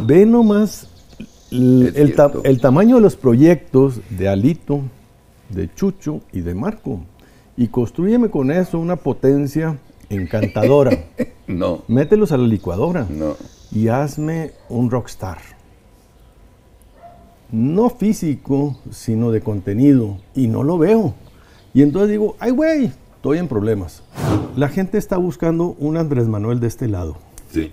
Ve nomás el tamaño de los proyectos de Alito, de Chucho y de Marco. Y constrúyeme con eso una potencia encantadora. No. Mételos a la licuadora. No. Y hazme un rockstar. No físico, sino de contenido. Y no lo veo. Y entonces digo, ay güey, estoy en problemas. La gente está buscando un Andrés Manuel de este lado. Sí.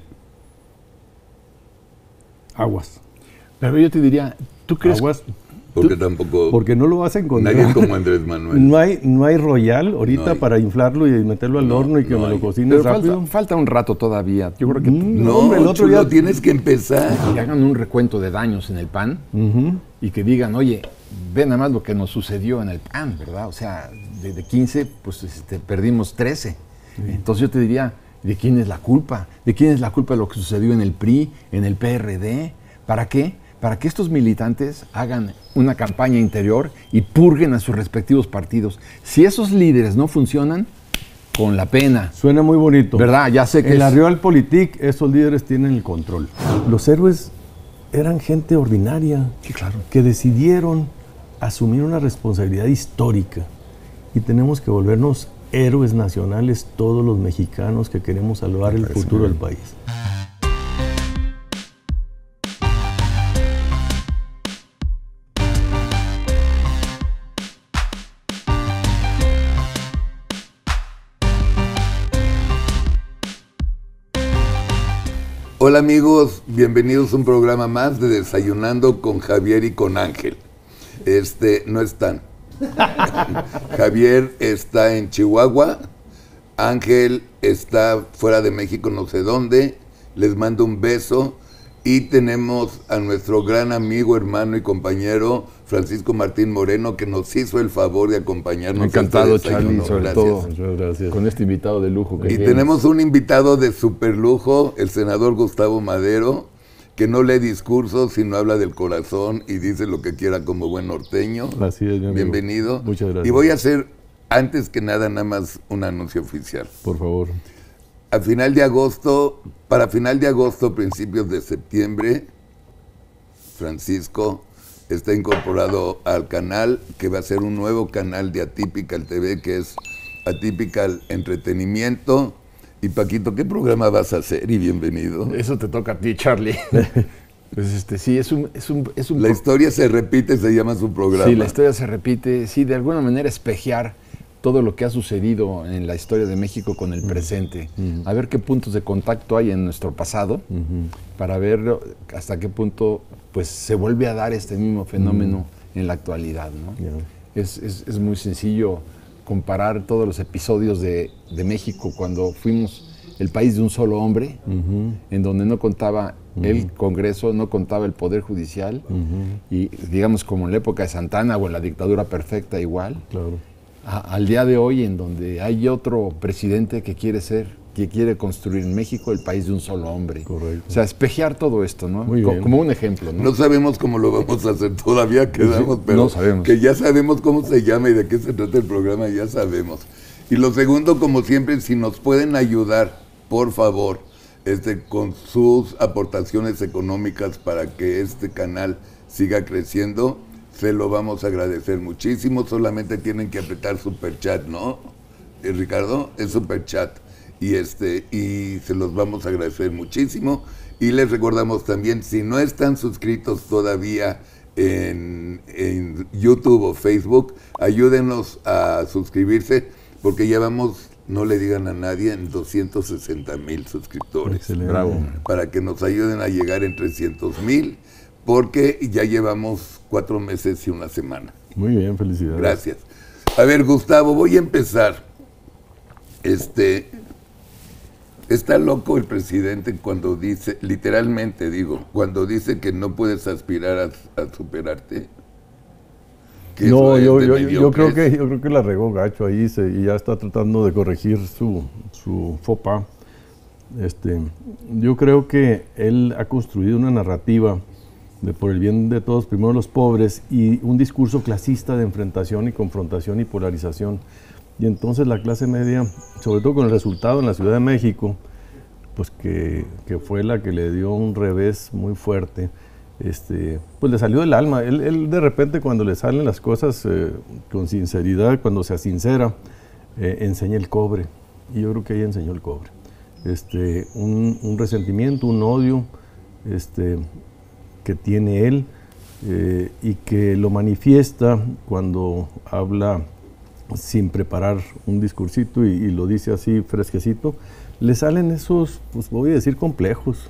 Aguas. Pero yo te diría, ¿tú crees? Aguas. Porque tampoco... Porque no lo vas a encontrar. Nadie como Andrés Manuel. No hay Royal ahorita para inflarlo y meterlo al horno y que me lo cocines rápido. Falta un rato todavía. Yo creo que no, hombre, el otro día tienes que empezar. Que hagan un recuento de daños en el PAN y que digan, oye, ve nada más lo que nos sucedió en el PAN, ¿verdad? O sea, de 15, pues perdimos 13. Sí. Entonces yo te diría, ¿de quién es la culpa? ¿De quién es la culpa de lo que sucedió en el PRI, en el PRD? ¿Para qué? Para que estos militantes hagan una campaña interior y purguen a sus respectivos partidos. Si esos líderes no funcionan, con la pena. Suena muy bonito. ¿Verdad? Ya sé que en la Realpolitik esos líderes tienen el control. Los héroes eran gente ordinaria, sí, claro, que decidieron asumir una responsabilidad histórica. Y tenemos que volvernos héroes nacionales todos los mexicanos que queremos salvar el futuro del país. Hola amigos, bienvenidos a un programa más de Desayunando con Javier y con Ángel. No están. Javier está en Chihuahua, Ángel está fuera de México, no sé dónde. Les mando un beso y tenemos a nuestro gran amigo, hermano y compañero Francisco Martín Moreno, que nos hizo el favor de acompañarnos. Encantado, Charlie, sobre todo. Muchas gracias. Con este invitado de lujo que tienes. Tenemos un invitado de super lujo, el senador Gustavo Madero, que no lee discursos, sino habla del corazón y dice lo que quiera como buen norteño. Así es, mi amigo. Bienvenido. Muchas gracias. Y voy a hacer, antes que nada más un anuncio oficial. Por favor. Para final de agosto, principios de septiembre, Francisco está incorporado al canal, que va a ser un nuevo canal de Atypical TV, que es Atypical Entretenimiento. Y Paquito, ¿qué programa vas a hacer? Y bienvenido. Eso te toca a ti, Charlie. Pues sí, es un La historia se repite, se llama su programa. Sí, la historia se repite, sí, de alguna manera espejear todo lo que ha sucedido en la historia de México con el presente. A ver qué puntos de contacto hay en nuestro pasado, para ver hasta qué punto pues se vuelve a dar este mismo fenómeno en la actualidad, ¿no? Es muy sencillo comparar todos los episodios de México cuando fuimos el país de un solo hombre, en donde no contaba el Congreso, no contaba el Poder Judicial, y digamos como en la época de Santana o en la dictadura perfecta igual, claro. Al día de hoy, en donde hay otro presidente que quiere construir en México el país de un solo hombre. Correcto. O sea, espejear todo esto, ¿no? Muy bien. Como un ejemplo, ¿no? No sabemos cómo lo vamos a hacer, todavía quedamos, pero no sabemos. Que ya sabemos cómo se llama y de qué se trata el programa, ya sabemos. Y lo segundo, como siempre, si nos pueden ayudar, por favor, con sus aportaciones económicas para que este canal siga creciendo, se lo vamos a agradecer muchísimo. Solamente tienen que apretar super chat, ¿no? Ricardo, es super chat. Y se los vamos a agradecer muchísimo. Y les recordamos también, si no están suscritos todavía en YouTube o Facebook, ayúdenos a suscribirse, porque ya vamos, no le digan a nadie, en 260,000 suscriptores. Excelente. Bravo. Para que nos ayuden a llegar en 300,000, porque ya llevamos 4 meses y una semana. Muy bien, felicidades. Gracias. A ver, Gustavo, voy a empezar. Está loco el presidente cuando dice, literalmente digo, cuando dice que no puedes aspirar a superarte. No, yo creo que la regó gacho ahí y ya está tratando de corregir su faux pas. Yo creo que él ha construido una narrativa de por el bien de todos, primero los pobres, y un discurso clasista de enfrentación y confrontación y polarización. Y entonces la clase media, sobre todo con el resultado en la Ciudad de México, pues que fue la que le dio un revés muy fuerte, pues le salió del alma. Él de repente, cuando le salen las cosas con sinceridad, cuando se asincera, enseña el cobre. Y yo creo que ahí enseñó el cobre. Un resentimiento, un odio que tiene él y que lo manifiesta cuando habla sin preparar un discursito y lo dice así fresquecito. Le salen esos, pues voy a decir complejos,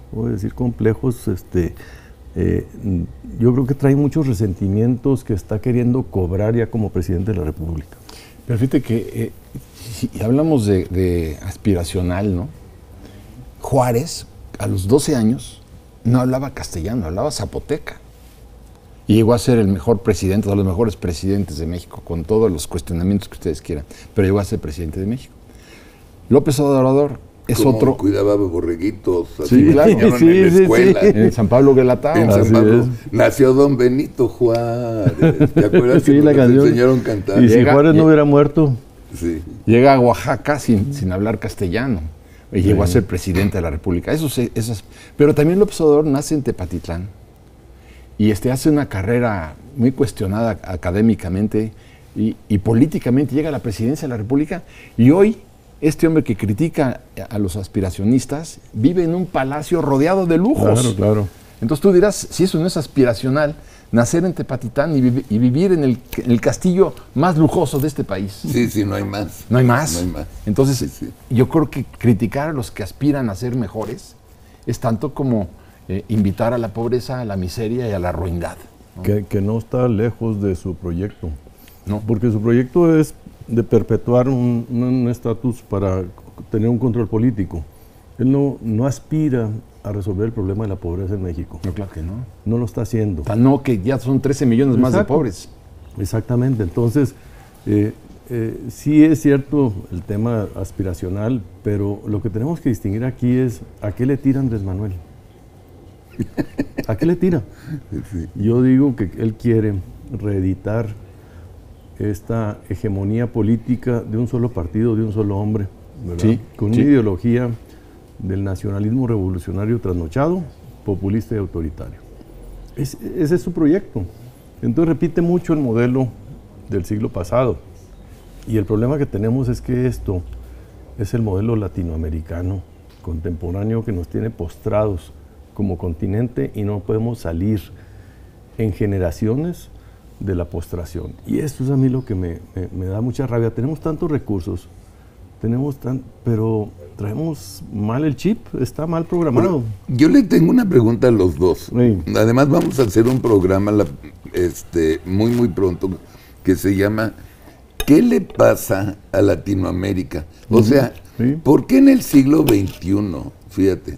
yo creo que trae muchos resentimientos que está queriendo cobrar ya como presidente de la República. Pero fíjate que si hablamos de aspiracional, ¿no? Juárez, a los 12 años, no hablaba castellano, hablaba zapoteca. Y llegó a ser el mejor presidente, de los mejores presidentes de México, con todos los cuestionamientos que ustedes quieran, pero llegó a ser presidente de México. López Obrador es como otro... cuidaba borreguitos, sí, claro. En la escuela. En San Pablo Guelatao. En San Pablo. Nació don Benito Juárez. ¿Te acuerdas que la canción enseñaron a cantar? Y si Juárez no hubiera muerto. Sí. Llega a Oaxaca sin hablar castellano. Y llegó a ser presidente de la República. Pero también López Obrador nace en Tepatitlán. Y hace una carrera muy cuestionada académicamente y políticamente. Llega a la presidencia de la República. Y hoy, este hombre que critica a los aspiracionistas vive en un palacio rodeado de lujos. Claro, claro. Entonces tú dirás, si eso no es aspiracional, nacer en Tepatitlán y vivir en el castillo más lujoso de este país. Sí, no hay más. No hay más. No hay más. Entonces, Sí. yo creo que criticar a los que aspiran a ser mejores es tanto como invitar a la pobreza, a la miseria y a la ruindad, ¿no? Que no está lejos de su proyecto. No. Porque su proyecto es de perpetuar un estatus para tener un control político. Él no aspira a resolver el problema de la pobreza en México. No, claro que no. No lo está haciendo. Tan no que ya son 13 millones más de pobres. Exactamente. Entonces, sí es cierto el tema aspiracional, pero lo que tenemos que distinguir aquí es ¿a qué le tira Andrés Manuel? ¿A qué le tira? Sí. Yo digo que él quiere reeditar esta hegemonía política de un solo partido, de un solo hombre, ¿verdad? Sí, Con sí. una ideología del nacionalismo revolucionario trasnochado, populista y autoritario. Ese es su proyecto. Entonces repite mucho el modelo del siglo pasado. Y el problema que tenemos es que esto es el modelo latinoamericano contemporáneo que nos tiene postrados como continente y no podemos salir en generaciones de la postración. Y esto es a mí lo que me da mucha rabia. Tenemos tantos recursos, pero traemos mal el chip, está mal programado. Bueno, yo le tengo una pregunta a los dos. Sí. Además vamos a hacer un programa muy pronto que se llama ¿Qué le pasa a Latinoamérica? O sea, sí. ¿por qué en el siglo XXI, fíjate,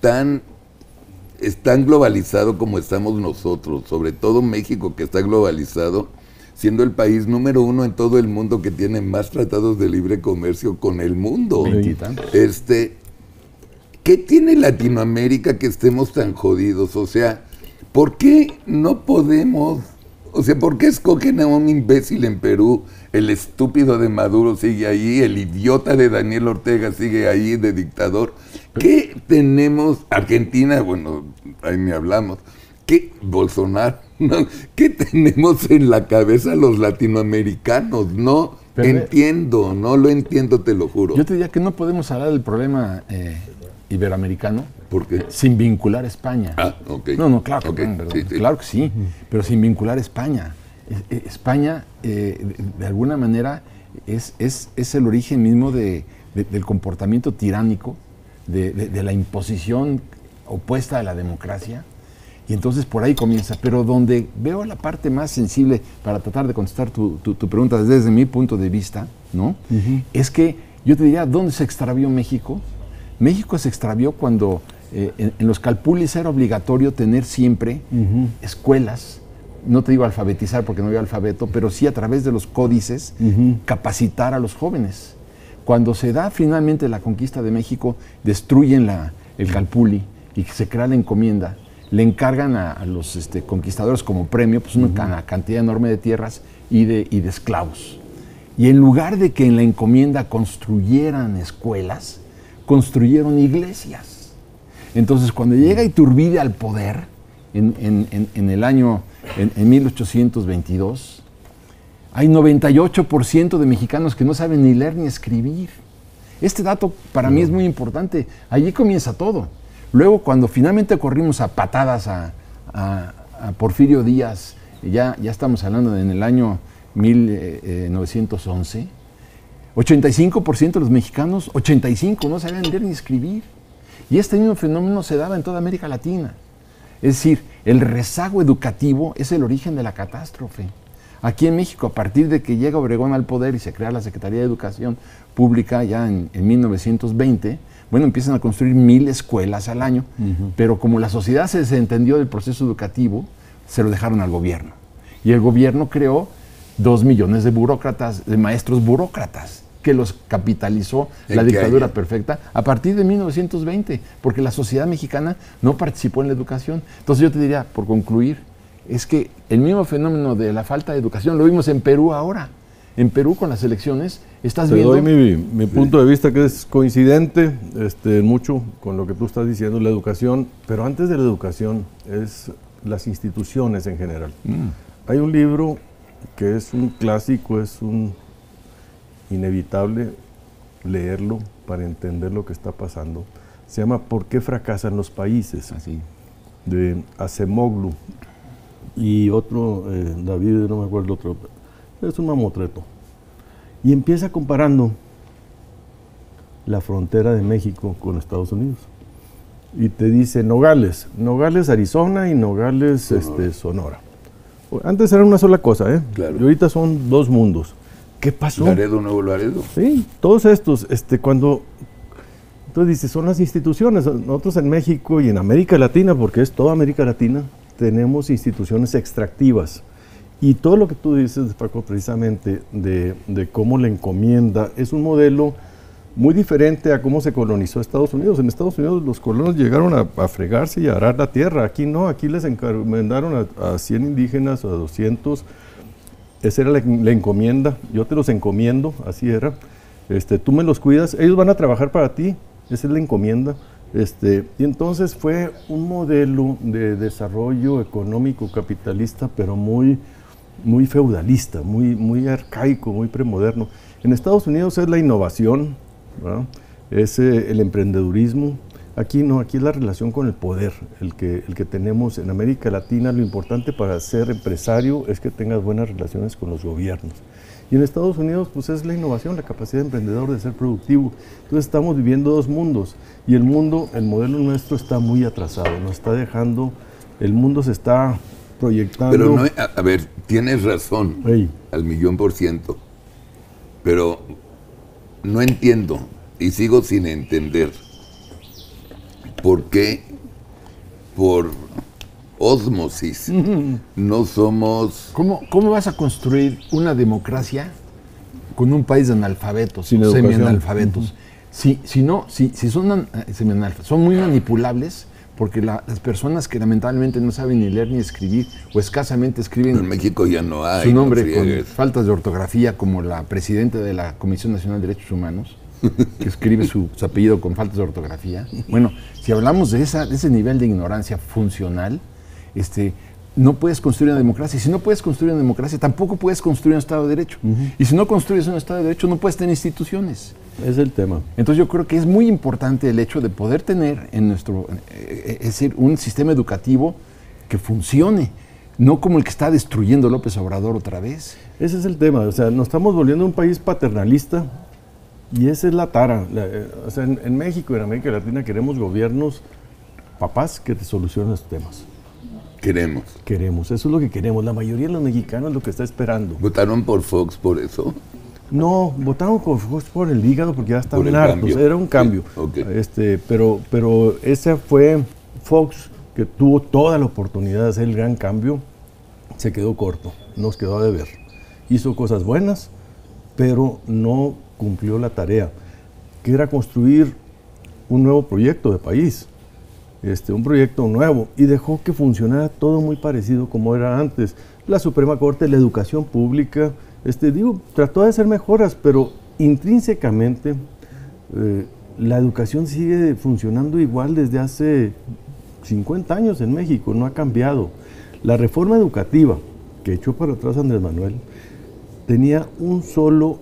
es tan globalizado como estamos nosotros, sobre todo México que está globalizado, siendo el país número 1 en todo el mundo que tiene más tratados de libre comercio con el mundo? 20 y tantos. ¿Qué tiene Latinoamérica que estemos tan jodidos? O sea, ¿por qué no podemos? O sea, ¿por qué escogen a un imbécil en Perú? El estúpido de Maduro sigue ahí, el idiota de Daniel Ortega sigue ahí de dictador. ¿Qué tenemos? Argentina, bueno, ahí ni hablamos. ¿Qué? Bolsonaro. ¿No? ¿Qué tenemos en la cabeza los latinoamericanos? No entiendo, no lo entiendo, te lo juro. Yo te diría que no podemos hablar del problema iberoamericano. ¿Por qué? Sin vincular a España. Ah, ok. No, claro, Okay, sí. claro que sí, pero sin vincular a España. España, de alguna manera, es el origen mismo del comportamiento tiránico, de la imposición opuesta a la democracia, y entonces por ahí comienza. Pero donde veo la parte más sensible, para tratar de contestar tu pregunta desde mi punto de vista, ¿no? Es que yo te diría, ¿dónde se extravió México? México se extravió cuando en los calpulis era obligatorio tener siempre escuelas, no te digo alfabetizar porque no había alfabeto, pero sí a través de los códices capacitar a los jóvenes. Cuando se da finalmente la conquista de México, destruyen el calpuli y se crea la encomienda, le encargan a los conquistadores como premio pues una cantidad enorme de tierras y de esclavos. Y en lugar de que en la encomienda construyeran escuelas, construyeron iglesias. Entonces, cuando llega Iturbide al poder, en el año, en 1822, hay 98% de mexicanos que no saben ni leer ni escribir. Este dato para mí es muy importante. Allí comienza todo. Luego, cuando finalmente corrimos a patadas a Porfirio Díaz, ya estamos hablando en el año 1911, 85% de los mexicanos, 85%, no sabían leer ni escribir. Y este mismo fenómeno se daba en toda América Latina. Es decir, el rezago educativo es el origen de la catástrofe. Aquí en México, a partir de que llega Obregón al poder y se crea la Secretaría de Educación Pública ya en 1920, bueno, empiezan a construir 1000 escuelas al año, pero como la sociedad se desentendió del proceso educativo, se lo dejaron al gobierno. Y el gobierno creó 2 millones de burócratas, de maestros burócratas, que los capitalizó la dictadura perfecta a partir de 1920, porque la sociedad mexicana no participó en la educación. Entonces yo te diría, por concluir, es que el mismo fenómeno de la falta de educación lo vimos en Perú ahora. En Perú, con las elecciones, estás viendo... Te doy mi punto de vista, que es coincidente mucho con lo que tú estás diciendo, la educación, pero antes de la educación es las instituciones en general. Hay un libro que es un clásico, es un inevitable leerlo para entender lo que está pasando. Se llama ¿Por qué fracasan los países? Así. De Acemoglu y otro, David, no me acuerdo otro, es un mamotreto. Y empieza comparando la frontera de México con Estados Unidos. Y te dice Nogales, Arizona y Nogales, Sonora. Antes era una sola cosa, Claro. Y ahorita son 2 mundos. ¿Qué pasó? Laredo, Nuevo Laredo. Sí, todos estos, cuando... Entonces dice, son las instituciones. Nosotros en México y en América Latina, porque es toda América Latina, tenemos instituciones extractivas. Y todo lo que tú dices, Paco, precisamente, de cómo la encomienda, es un modelo muy diferente a cómo se colonizó Estados Unidos. En Estados Unidos los colonos llegaron a fregarse y a arar la tierra. Aquí no, aquí les encomendaron a 100 indígenas, a 200. Esa era la encomienda. Yo te los encomiendo, así era. Tú me los cuidas, ellos van a trabajar para ti. Esa es la encomienda. Y entonces fue un modelo de desarrollo económico capitalista, pero muy feudalista, muy arcaico, muy premoderno. En Estados Unidos es la innovación, ¿verdad? Es el emprendedurismo. Aquí no, aquí es la relación con el poder, el que tenemos en América Latina. Lo importante para ser empresario es que tengas buenas relaciones con los gobiernos. Y en Estados Unidos, pues es la innovación, la capacidad de emprendedor de ser productivo. Entonces estamos viviendo 2 mundos. Y el modelo nuestro está muy atrasado, nos está dejando, el mundo se está proyectando. Pero no, a ver, tienes razón, al 1,000,000%. Pero no entiendo, y sigo sin entender, por qué por ósmosis no somos... ¿Cómo vas a construir una democracia con un país de analfabetos, sin educación, semianalfabetos? Si son semianalfabetos, son muy manipulables, porque las personas que lamentablemente no saben ni leer ni escribir, o escasamente escriben... En México ya no hay. Su nombre con faltas de ortografía, como la presidenta de la Comisión Nacional de Derechos Humanos, que escribe su apellido con faltas de ortografía. Bueno, si hablamos de ese nivel de ignorancia funcional, no puedes construir una democracia. Si no puedes construir una democracia, tampoco puedes construir un Estado de Derecho. Y si no construyes un Estado de Derecho, no puedes tener instituciones. Es el tema. Entonces yo creo que es muy importante el hecho de poder tener en nuestro, es decir, un sistema educativo que funcione, no como el que está destruyendo López Obrador otra vez. Ese es el tema, o sea, nos estamos volviendo un país paternalista y esa es la tara. O sea, en México y en América Latina queremos gobiernos, papás, que te solucionen estos temas. Queremos, eso es lo que queremos. La mayoría de los mexicanos es lo que está esperando. ¿Votaron por Fox por eso? No, votaron por Fox por el hígado porque ya estaban hartos. Era un cambio. Sí, okay. Pero ese fue Fox, que tuvo toda la oportunidad de hacer el gran cambio, se quedó corto, nos quedó a deber. Hizo cosas buenas, pero no cumplió la tarea, que era construir un nuevo proyecto de país. Un proyecto nuevo, y dejó que funcionara todo muy parecido como era antes. La Suprema Corte, la educación pública, trató de hacer mejoras, pero intrínsecamente la educación sigue funcionando igual desde hace 50 años en México, no ha cambiado. La reforma educativa que echó para atrás Andrés Manuel tenía un solo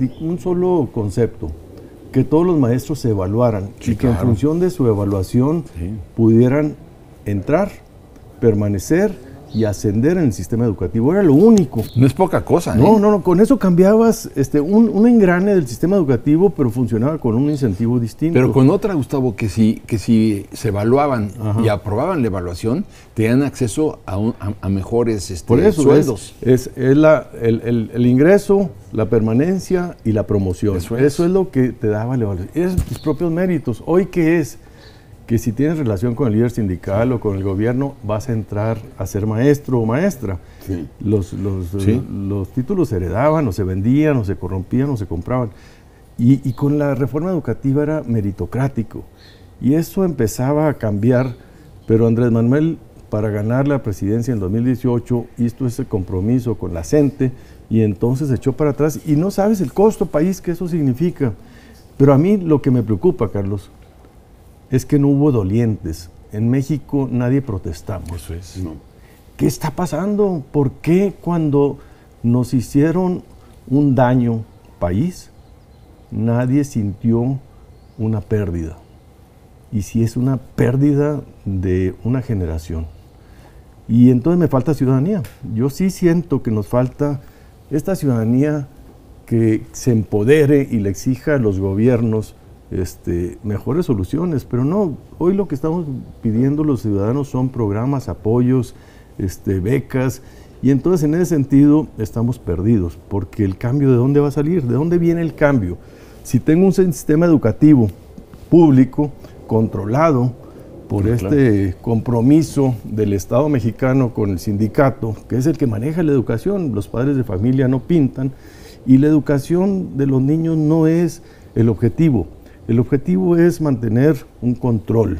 concepto, que todos los maestros se evaluaran y que en función de su evaluación pudieran entrar, permanecer y ascender en el sistema educativo. Era lo único. No es poca cosa, ¿eh? No, con eso cambiabas un engrane del sistema educativo, pero funcionaba con un incentivo distinto. Pero con otra, Gustavo, que si se evaluaban y aprobaban la evaluación, tenían acceso a mejores Por eso, sueldos. Es el ingreso, la permanencia y la promoción. Eso es lo que te daba la evaluación. Es tus propios méritos. Hoy, ¿qué es? Que si tienes relación con el líder sindical o con el gobierno, vas a entrar a ser maestro o maestra. Sí. Los títulos se heredaban, o se vendían, o se corrompían, o se compraban. Y con la reforma educativa era meritocrático. Y eso empezaba a cambiar, pero Andrés Manuel, para ganar la presidencia en 2018, hizo ese compromiso con la gente y entonces echó para atrás. Y no sabes el costo país que eso significa. Pero a mí lo que me preocupa, Carlos, es que no hubo dolientes. En México nadie protestamos. Eso es. No. ¿Qué está pasando? ¿Por qué cuando nos hicieron un daño país, nadie sintió una pérdida? Y si es una pérdida de una generación. Y entonces me falta ciudadanía. Yo sí siento que nos falta esta ciudadanía que se empodere y le exija a los gobiernos mejores soluciones, pero no, hoy lo que estamos pidiendo los ciudadanos son programas, apoyos, becas, y entonces en ese sentido estamos perdidos, porque el cambio, ¿de dónde va a salir? ¿De dónde viene el cambio? Si tengo un sistema educativo público, controlado por compromiso del Estado mexicano con el sindicato, que es el que maneja la educación, los padres de familia no pintan, y la educación de los niños no es el objetivo. El objetivo es mantener un control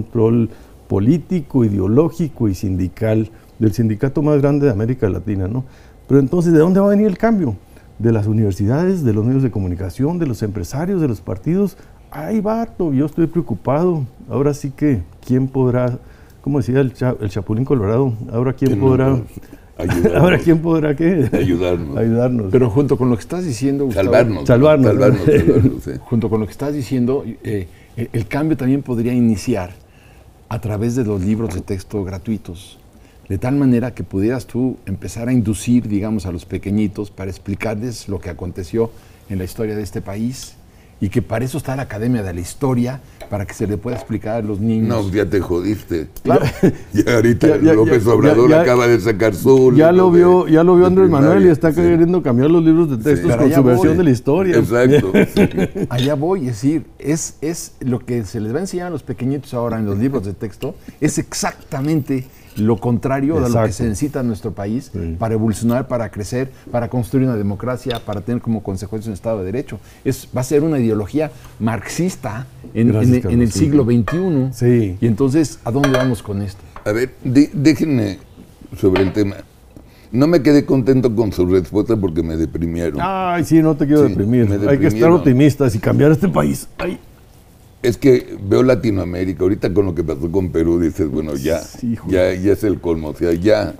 político, ideológico y sindical del sindicato más grande de América Latina, ¿no? Pero entonces, ¿de dónde va a venir el cambio? De las universidades, de los medios de comunicación, de los empresarios, de los partidos. Ahí va, yo estoy preocupado. Ahora sí que, ¿quién podrá, como decía el Chapulín Colorado, ahora quién podrá... Ahora, ¿quién podrá qué? Ayudarnos. Pero junto con lo que estás diciendo, Gustavo, Salvarnos. Sí. Junto con lo que estás diciendo, el cambio también podría iniciar a través de los libros de texto gratuitos, de tal manera que pudieras tú empezar a inducir, digamos, a los pequeñitos para explicarles lo que aconteció en la historia de este país, y que para eso está la Academia de la Historia, para que se le pueda explicar a los niños. No, ya te jodiste. Claro. Ya ahorita López Obrador acaba de sacar su... Ya lo vio Andrés Manuel y está queriendo cambiar los libros de textos con su versión de la historia. Exacto. Sí. Allá voy, es decir, es lo que se les va a enseñar a los pequeñitos ahora en los libros de texto, es exactamente lo contrario de lo que se necesita en nuestro país para evolucionar, para crecer, para construir una democracia, para tener como consecuencia un Estado de Derecho. Va a ser una ideología marxista en el siglo XXI. Sí. Y entonces, ¿a dónde vamos con esto? A ver, déjenme sobre el tema. No me quedé contento con su respuesta porque me deprimieron. Ay, sí, no te quiero deprimir. Hay que estar optimistas y cambiar este país. Ay. Es que veo Latinoamérica, ahorita con lo que pasó con Perú, dices, bueno, ya es el colmo, o sea, ya,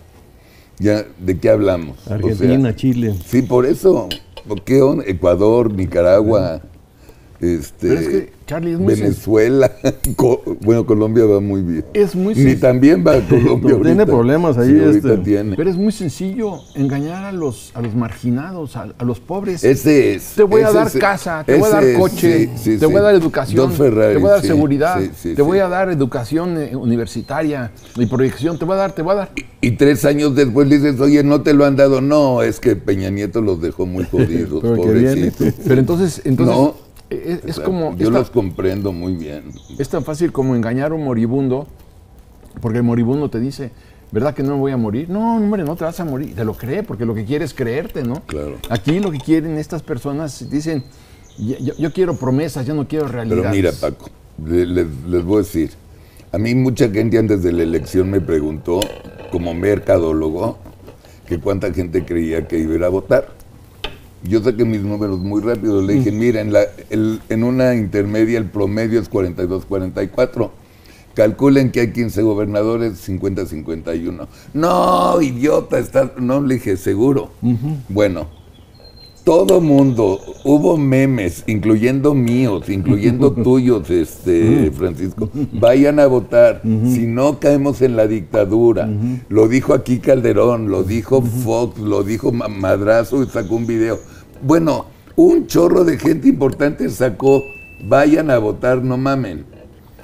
¿de qué hablamos? Argentina, Chile. Sí, por eso, ¿qué onda? Ecuador, Nicaragua, Pero es que, Charlie, es muy Venezuela, bueno, Colombia va muy bien. Es muy Ni también va a Colombia ahorita. Tiene problemas ahí. Sí, ahorita tiene. Pero es muy sencillo engañar a los marginados, a los pobres. Ese es. Te voy a dar casa, te voy a dar coche, te voy a dar educación, Ferrari, te voy a dar seguridad, te voy a dar educación universitaria y proyección, te voy a dar. Y 3 años después dices, oye, no te lo han dado. No, es que Peña Nieto los dejó muy jodidos, pobrecitos. Pero entonces no. Es como... Yo los comprendo muy bien. Es tan fácil como engañar a un moribundo, porque el moribundo te dice, ¿verdad que no me voy a morir? No, hombre, no te vas a morir. Te lo cree, porque lo que quiere es creerte, ¿no? Claro. Aquí lo que quieren estas personas, dicen, yo quiero promesas, yo no quiero realidades. Pero mira, Paco, les voy a decir, a mí mucha gente antes de la elección me preguntó, como mercadólogo, que cuánta gente creía que iba a ir a votar. Yo saqué mis números muy rápido. Le dije, mira, en una intermedia el promedio es 42-44. Calculen que hay 15 gobernadores, 50-51. No, idiota, no, le dije, seguro. Bueno, todo mundo, hubo memes, incluyendo míos, incluyendo tuyos, Francisco. Vayan a votar, si no caemos en la dictadura. Lo dijo aquí Calderón, lo dijo Fox, lo dijo Madrazo y sacó un video. Bueno, un chorro de gente importante sacó, vayan a votar, no mamen.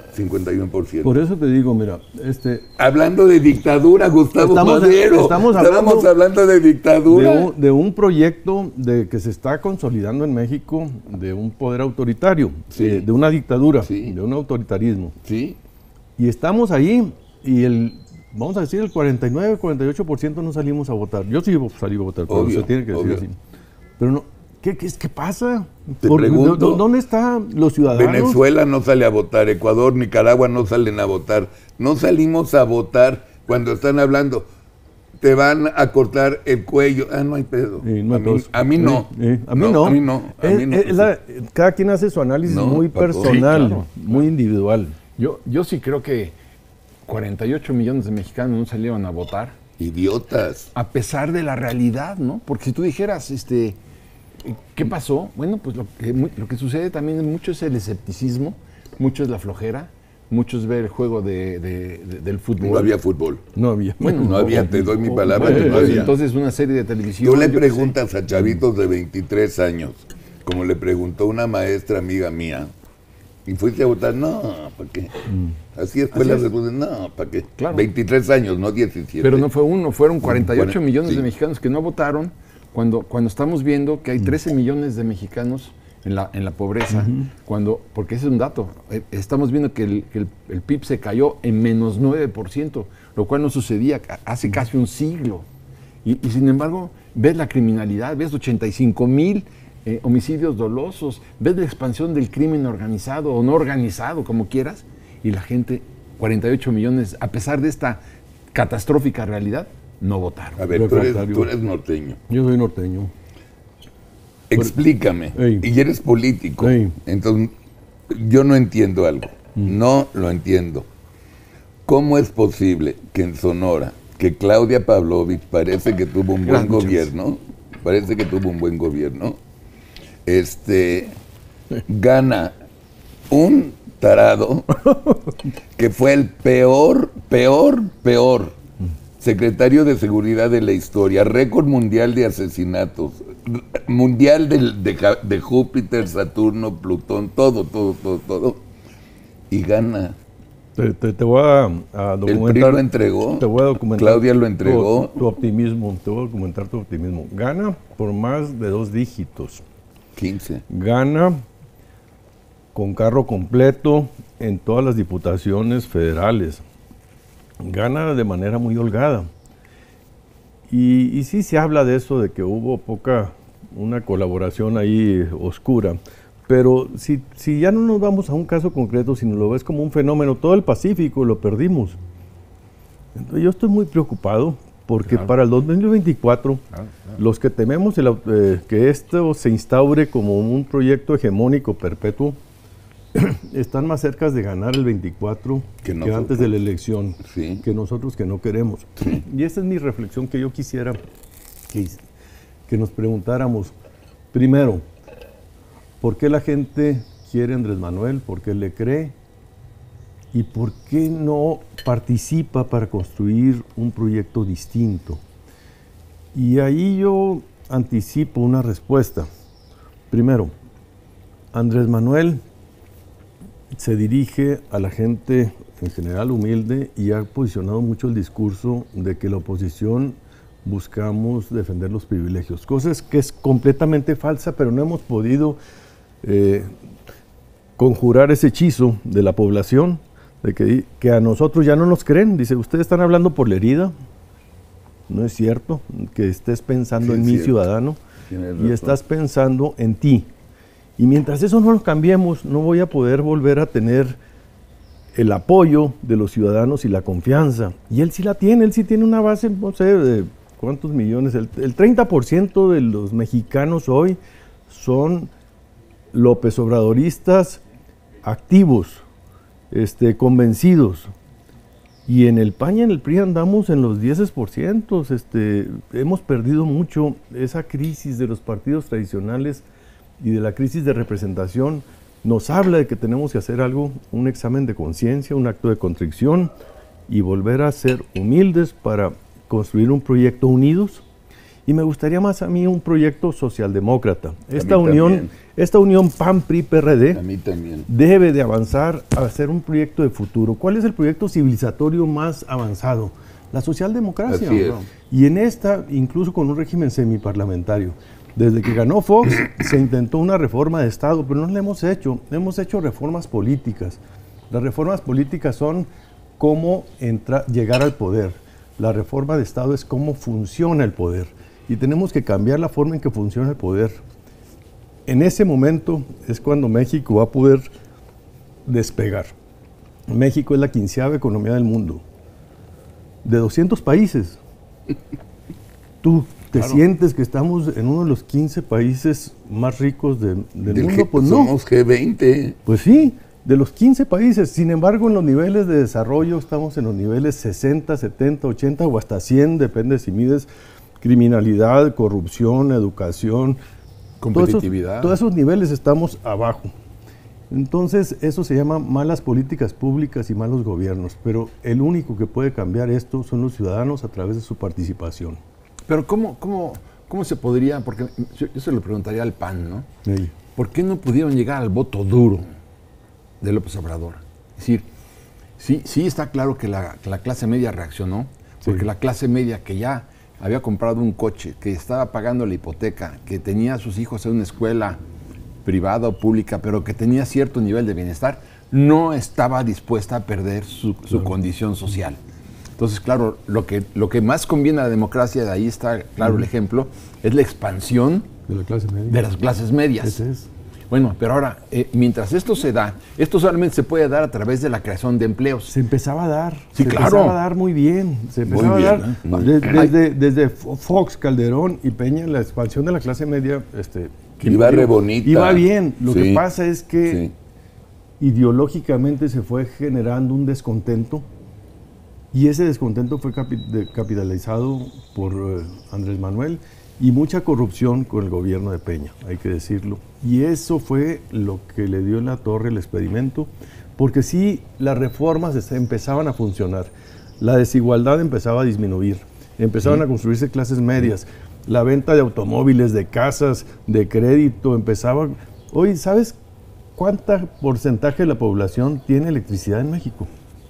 51%. Por eso te digo, mira, hablando de dictadura, Gustavo Madero. Estamos hablando de dictadura. De un proyecto que se está consolidando en México, de un poder autoritario, sí. De una dictadura, sí. de un autoritarismo. Sí. Y estamos ahí y vamos a decir, el 49-48% no salimos a votar. Yo sí salí a votar, pero se tiene que decir así. Pero no. ¿Qué pasa? Te pregunto, ¿dónde están los ciudadanos? Venezuela no sale a votar, Ecuador, Nicaragua no salen a votar. No salimos a votar cuando están hablando. Te van a cortar el cuello. No hay pedo. A mí no. A mí no. Cada quien hace su análisis muy personal, sí, claro, muy individual. Yo sí creo que 48 millones de mexicanos no salieron a votar. Idiotas. A pesar de la realidad, ¿no? Porque si tú dijeras, ¿qué pasó? Bueno, pues lo que sucede también mucho es el escepticismo, mucho es la flojera, mucho es ver el juego del fútbol. No había fútbol. No había. Bueno, no había, te doy mi palabra. Bueno, no había. Entonces una serie de televisión. Tú le preguntas a chavitos de 23 años, como le preguntó una maestra amiga mía, ¿y fuiste a votar? No, ¿para qué? Así escuelas responden, no, ¿para qué? Claro. 23 años, no 17. Pero no fue uno, fueron 48 millones de mexicanos que no votaron. Cuando estamos viendo que hay 13 millones de mexicanos en la pobreza, porque ese es un dato, estamos viendo que el PIB se cayó en menos 9%, lo cual no sucedía hace casi un siglo. Y sin embargo, ves la criminalidad, ves 85,000 homicidios dolosos, ves la expansión del crimen organizado o no organizado, como quieras, y la gente, 48 millones, a pesar de esta catastrófica realidad, no votaron. A ver, tú eres norteño. Yo soy norteño. Explícame. Ey. Y eres político. Ey. Entonces, yo no entiendo algo. No lo entiendo. ¿Cómo es posible que en Sonora, que Claudia Pavlovich parece que tuvo un buen gobierno, gana un tarado que fue el peor secretario de Seguridad de la historia, récord mundial de asesinatos, mundial de Júpiter, Saturno, Plutón, todo, y gana? Te voy a documentar. El PRI lo entregó, te voy a documentar Claudia lo entregó. Tu optimismo, te voy a documentar tu optimismo. Gana por más de 2 dígitos. 15. Gana con carro completo en todas las diputaciones federales. Gana de manera muy holgada. Y sí se habla de eso, de que hubo una colaboración ahí oscura. Pero si ya no nos vamos a un caso concreto, sino lo ves como un fenómeno, todo el Pacífico lo perdimos. Entonces yo estoy muy preocupado porque para el 2024, los que tememos que esto se instaure como un proyecto hegemónico perpetuo, están más cerca de ganar el 24 que antes de la elección, sí, que nosotros que no queremos. Sí. Y esa es mi reflexión que yo quisiera que nos preguntáramos. Primero, ¿por qué la gente quiere a Andrés Manuel? ¿Por qué le cree? ¿Y por qué no participa para construir un proyecto distinto? Y ahí yo anticipo una respuesta. Primero, Andrés Manuel se dirige a la gente en general humilde y ha posicionado mucho el discurso de que la oposición buscamos defender los privilegios, cosas que es completamente falsa, pero no hemos podido conjurar ese hechizo de la población, de que a nosotros ya no nos creen. Dice, ustedes están hablando por la herida, no es cierto que estés pensando en mi ciudadano y estás pensando en ti. Y mientras eso no lo cambiemos, no voy a poder volver a tener el apoyo de los ciudadanos y la confianza. Y él sí la tiene, él sí tiene una base, no sé, ¿cuántos millones? El 30% de los mexicanos hoy son López Obradoristas activos, convencidos. Y en el PAN y en el PRI andamos en los 10%. Hemos perdido mucho esa crisis de los partidos tradicionales y de la crisis de representación. Nos habla de que tenemos que hacer algo, un examen de conciencia, un acto de contrición y volver a ser humildes para construir un proyecto unidos. Y me gustaría más a mí un proyecto socialdemócrata. Esta unión PAN-PRI-PRD a mí también debe de avanzar a hacer un proyecto de futuro. ¿Cuál es el proyecto civilizatorio más avanzado? La socialdemocracia. Así es. Y en esta, incluso con un régimen semiparlamentario. Desde que ganó Fox, se intentó una reforma de Estado, pero no la hemos hecho. Hemos hecho reformas políticas. Las reformas políticas son cómo llegar al poder. La reforma de Estado es cómo funciona el poder. Y tenemos que cambiar la forma en que funciona el poder. En ese momento es cuando México va a poder despegar. México es la 15ª economía del mundo. De 200 países. ¿Tú te sientes que estamos en uno de los 15 países más ricos del mundo? Pues no. Somos G20. Pues sí, de los 15 países. Sin embargo, en los niveles de desarrollo estamos en los niveles 60, 70, 80 o hasta 100, depende si mides criminalidad, corrupción, educación, competitividad. Todos esos niveles estamos abajo. Entonces, eso se llama malas políticas públicas y malos gobiernos, pero el único que puede cambiar esto son los ciudadanos a través de su participación. Pero ¿cómo se podría? Porque yo se lo preguntaría al PAN, ¿no? Sí. ¿Por qué no pudieron llegar al voto duro de López Obrador? Es decir, sí está claro que la clase media reaccionó, porque la clase media que ya había comprado un coche, que estaba pagando la hipoteca, que tenía a sus hijos en una escuela privada o pública, pero que tenía cierto nivel de bienestar, no estaba dispuesta a perder su condición social. Entonces, claro, lo que más conviene a la democracia, de ahí está claro el ejemplo, es la expansión de las clases medias. Ese es. Bueno, pero ahora, mientras esto se da, esto solamente se puede dar a través de la creación de empleos. Se empezaba a dar. Sí, se claro. empezaba a dar muy bien. Se empezaba Muy a bien, dar desde Fox, Calderón y Peña, la expansión de la clase media. Iba re bonita. Iba bien. Lo que pasa es que ideológicamente se fue generando un descontento y ese descontento fue capitalizado por Andrés Manuel. Y mucha corrupción con el gobierno de Peña, hay que decirlo. Y eso fue lo que le dio en la torre el experimento, porque sí, las reformas empezaban a funcionar. La desigualdad empezaba a disminuir, empezaban a construirse clases medias, la venta de automóviles, de casas, de crédito, empezaba... Hoy, ¿sabes cuánto porcentaje de la población tiene electricidad en México?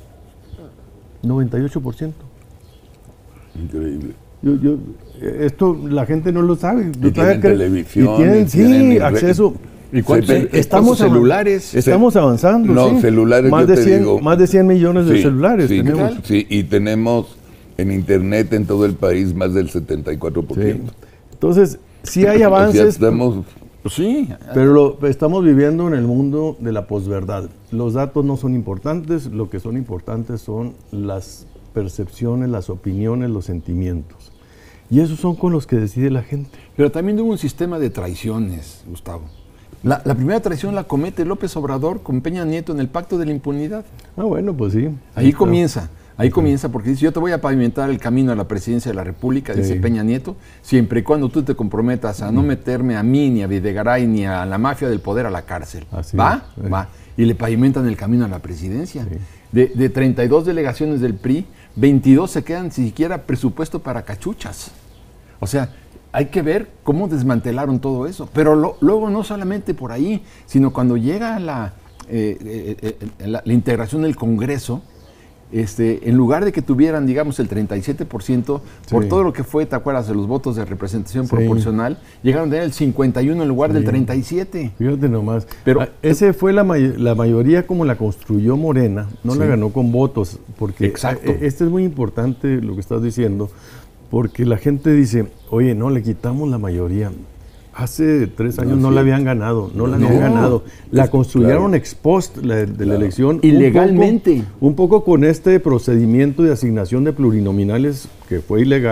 98%. Increíble. Esto la gente no lo sabe. Y tienen televisión. Y tienen acceso. ¿Y cuántos celulares? Estamos avanzando. No, celulares más yo de te 100, digo. Más de 100 millones de celulares tenemos. Sí, y tenemos en internet en todo el país más del 74%. Sí. Entonces, sí hay avances. Sí. Pero estamos viviendo en el mundo de la posverdad. Los datos no son importantes, lo que son importantes son las percepciones, las opiniones, los sentimientos. Y esos son con los que decide la gente. Pero también hubo un sistema de traiciones, Gustavo. La primera traición la comete López Obrador con Peña Nieto en el Pacto de la Impunidad. Ah, bueno, pues sí. Ahí comienza, porque dice, yo te voy a pavimentar el camino a la presidencia de la República, dice Peña Nieto, siempre y cuando tú te comprometas a no meterme a mí, ni a Videgaray, ni a la mafia del poder a la cárcel. Así ¿Va? Va. Y le pavimentan el camino a la presidencia. Sí. De 32 delegaciones del PRI, 22 se quedan sin siquiera presupuesto para cachuchas. O sea, hay que ver cómo desmantelaron todo eso. Pero luego no solamente por ahí, sino cuando llega la integración del Congreso, en lugar de que tuvieran, digamos, el 37%, por todo lo que fue, ¿te acuerdas de los votos de representación proporcional? Llegaron a tener el 51% en lugar del 37%. Fíjate nomás. Pero ese fue la mayoría como la construyó Morena, no la ganó con votos, porque esto es muy importante lo que estás diciendo, porque la gente dice, oye, no, le quitamos la mayoría. Hace 3 años no la habían ganado, no la habían ganado. La construyeron ex post de la elección. Ilegalmente. Un poco con este procedimiento de asignación de plurinominales que fue ilegal,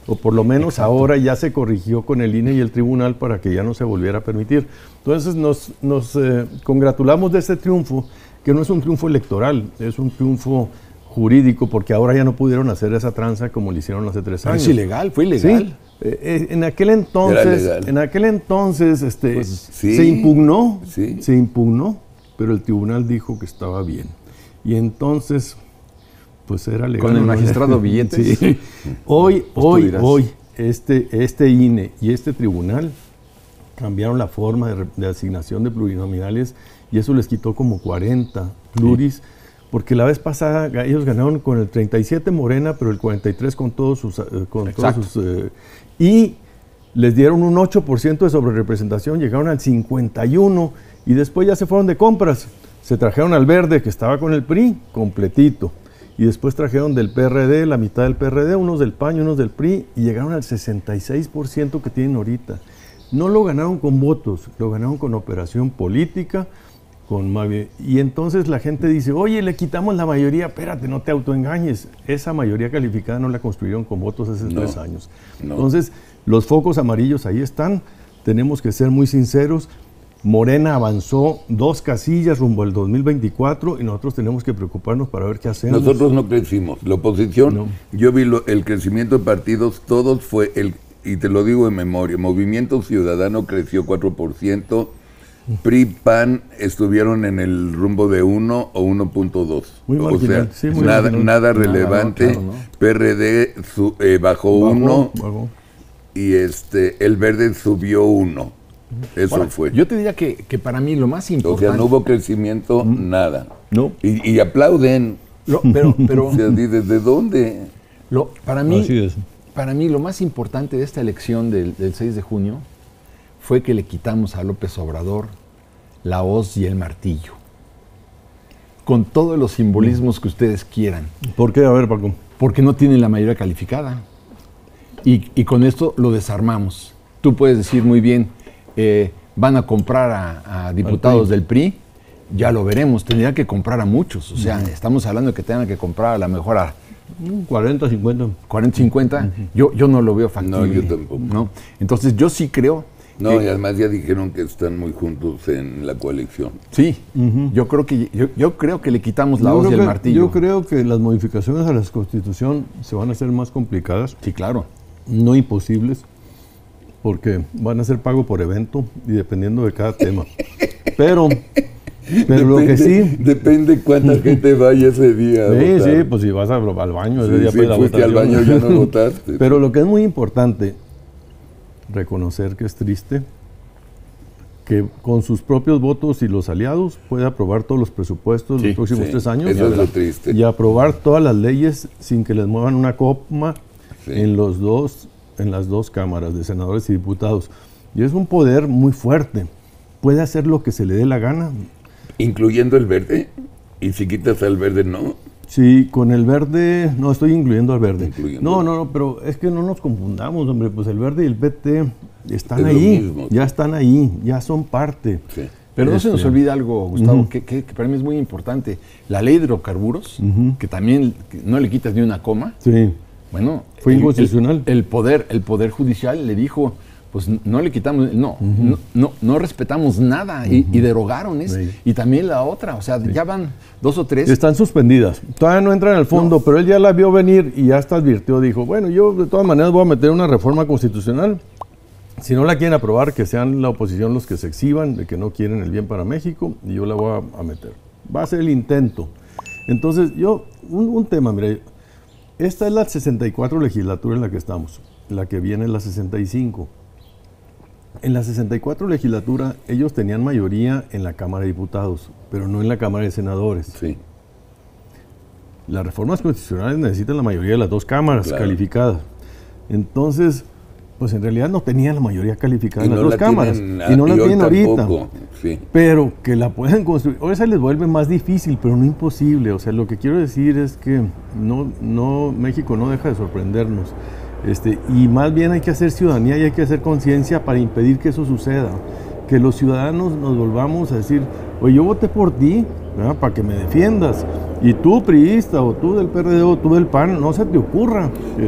o por lo menos ahora ya se corrigió con el INE y el tribunal para que ya no se volviera a permitir. Entonces nos congratulamos de este triunfo, que no es un triunfo electoral, es un triunfo jurídico, porque ahora ya no pudieron hacer esa tranza como le hicieron hace 3 años. Es ilegal, fue ilegal. Sí. En aquel entonces se impugnó, pero el tribunal dijo que estaba bien. Y entonces, pues era legal. Con el magistrado Billetes. Sí. Hoy, este INE y este tribunal cambiaron la forma de asignación de plurinominales y eso les quitó como 40 pluris. Porque la vez pasada ellos ganaron con el 37 Morena, pero el 43 con todos sus... y les dieron un 8% de sobrerepresentación, llegaron al 51% y después ya se fueron de compras. Se trajeron al Verde, que estaba con el PRI, completito. Y después trajeron del PRD, la mitad del PRD, unos del PAN y unos del PRI, y llegaron al 66% que tienen ahorita. No lo ganaron con votos, lo ganaron con operación política, y entonces la gente dice, oye, le quitamos la mayoría. Espérate, no te autoengañes. Esa mayoría calificada no la construyeron con votos hace 3 años. Entonces, los focos amarillos ahí están. Tenemos que ser muy sinceros. Morena avanzó 2 casillas rumbo al 2024 y nosotros tenemos que preocuparnos para ver qué hacemos. Nosotros no crecimos. La oposición, yo vi el crecimiento de partidos, todos fue y te lo digo en memoria, Movimiento Ciudadano creció 4%, PRI, PAN estuvieron en el rumbo de 1 o 1.2. Muy marginal, o sea, sí, nada relevante. Claro, ¿no? PRD bajó 1 y el Verde subió 1. Eso fue. Yo te diría que para mí lo más importante... O sea, no hubo crecimiento, nada. No. Y aplauden. Pero o sea, ¿desde dónde? Para mí lo más importante de esta elección del 6 de junio fue que le quitamos a López Obrador la hoz y el martillo. Con todos los simbolismos que ustedes quieran. ¿Por qué? A ver, Paco. Porque no tienen la mayoría calificada. Y con esto lo desarmamos. Tú puedes decir muy bien, van a comprar a diputados del PRI, ya lo veremos, tendrían que comprar a muchos. O sea, estamos hablando de que tengan que comprar a la mejor a 40, 50. 40, 50. Yo no lo veo factible. No, yo tampoco. ¿No? Entonces yo sí creo... No, y además ya dijeron que están muy juntos en la coalición. Sí, yo creo que le quitamos la hoz y el martillo. Yo creo que las modificaciones a la Constitución se van a hacer más complicadas. Sí, claro. No imposibles, porque van a ser pago por evento y dependiendo de cada tema. Pero lo que sí... Depende cuánta gente vaya ese día. Sí, pues si vas al baño ese día para la votación. Al baño ya no votaste. Pero lo que es muy importante... reconocer que es triste que con sus propios votos y los aliados pueda aprobar todos los presupuestos los próximos 3 años eso es lo triste. Y aprobar todas las leyes sin que les muevan una coma en las dos cámaras de senadores y diputados. Y es un poder muy fuerte. Puede hacer lo que se le dé la gana. ¿Incluyendo el Verde? ¿Y si quitas al Verde no? Sí, con el Verde, no, estoy incluyendo al Verde. No, pero es que no nos confundamos, hombre, pues el Verde y el PT están ahí, ya están ahí, ya son parte. Sí. Pero no se nos olvida algo, Gustavo, que para mí es muy importante. La ley de hidrocarburos, que también no le quitas ni una coma. Sí. Bueno, fue inconstitucional. El poder judicial le dijo, pues no le quitamos, no respetamos nada y derogaron eso. Sí. Y también la otra, o sea, ya van 2 o 3. Están suspendidas, todavía no entran al fondo, pero él ya la vio venir y ya hasta advirtió, dijo, bueno, yo de todas maneras voy a meter una reforma constitucional. Si no la quieren aprobar, que sean la oposición los que se exhiban de que no quieren el bien para México y yo la voy a meter. Va a ser el intento. Entonces, un tema, mira, esta es la 64 legislatura en la que estamos, la que viene es la 65. En la 64 legislatura ellos tenían mayoría en la Cámara de Diputados, pero no en la Cámara de Senadores. Sí. Las reformas constitucionales necesitan la mayoría de las 2 cámaras calificadas. Entonces, pues en realidad no tenían la mayoría calificada en las 2 cámaras. Y no la tienen ahorita. Sí. Pero que la pueden construir. Ahora se les vuelve más difícil, pero no imposible. O sea, lo que quiero decir es que México no deja de sorprendernos. Y más bien hay que hacer ciudadanía y hay que hacer conciencia para impedir que eso suceda. Que los ciudadanos nos volvamos a decir, oye, yo voté por ti, ¿verdad? Para que me defiendas. Y tú, priista, o tú del PRD, o tú del PAN, no se te ocurra.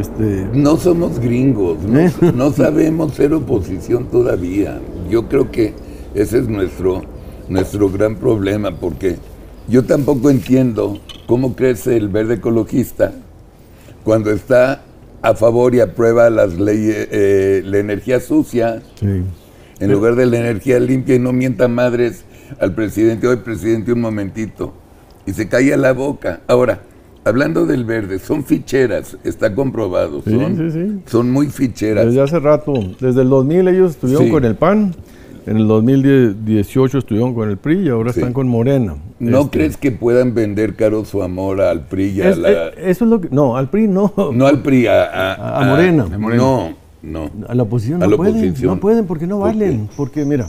No somos gringos, no sabemos ser oposición todavía. Yo creo que ese es nuestro gran problema, porque yo tampoco entiendo cómo crece el verde ecologista cuando está a favor y aprueba las leyes, la energía sucia, en lugar de la energía limpia, y no mienta madres al presidente. Oye, presidente, un momentito, y se calla la boca. Ahora, hablando del verde, son ficheras, está comprobado, son muy ficheras. Desde hace rato, desde el 2000 ellos estuvieron con el PAN, en el 2018 estuvieron con el PRI y ahora están con Morena. ¿No crees que puedan vender caro su amor al PRI y a la... Eso es lo que... No, al PRI no. No al PRI, a Morena. No. A la oposición no pueden. No pueden porque no valen. Porque mira,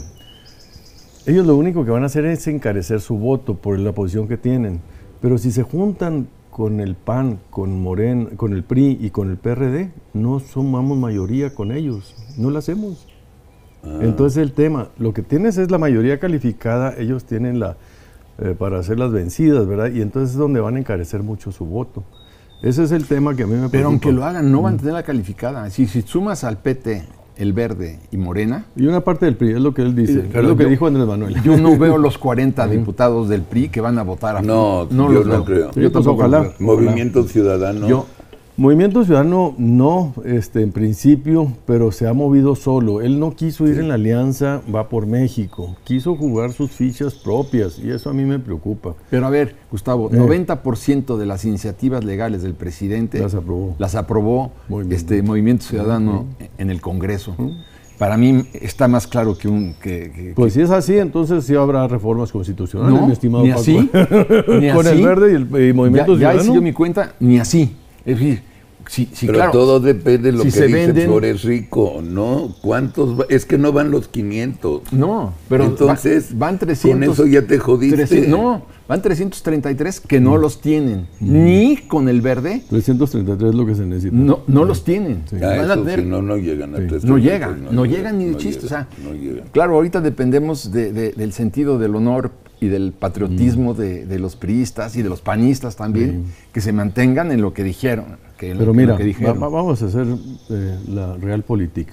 ellos lo único que van a hacer es encarecer su voto por la posición que tienen. Pero si se juntan con el PAN, con Morena, con el PRI y con el PRD, no sumamos mayoría con ellos. No lo hacemos. Entonces el tema, lo que tienes es la mayoría calificada, ellos tienen para hacer las vencidas, ¿verdad? Y entonces es donde van a encarecer mucho su voto. Ese es el tema que a mí me preocupa. Pero aunque lo hagan, no van a tener la calificada. Si sumas al PT, el Verde y Morena... Y una parte del PRI, es lo que él dice, es lo que dijo Andrés Manuel. Yo no veo los 40 diputados del PRI que van a votar a favor. No, yo no creo. Sí, yo tampoco. Ojalá. Movimiento Ciudadano... Movimiento Ciudadano no, en principio, pero se ha movido solo. Él no quiso ir en la alianza, va por México. Quiso jugar sus fichas propias y eso a mí me preocupa. Pero a ver, Gustavo, 90% de las iniciativas legales del presidente las aprobó Movimiento Ciudadano en el Congreso. Para mí está más claro que pues si es así, entonces sí habrá reformas constitucionales, mi estimado ni Paco. Así, ni con así, el Verde y Movimiento Ciudadano. Ya hice yo mi cuenta, ni así. Es decir, pero claro, todo depende de lo que se dice venden, Flores Rico, ¿no? ¿Cuántos? Es que no van los 500. No, pero entonces van 300. Con eso ya te jodiste. No, van 333 que no los tienen. Ni con el Verde. 333 es lo que se necesita. No los tienen. Sí. Si no llegan a 333. No llegan ni de chiste. Claro, ahorita dependemos del sentido del honor y del patriotismo de los priistas y de los panistas también, que se mantengan en lo que dijeron. Pero mira, vamos a hacer la Realpolitik.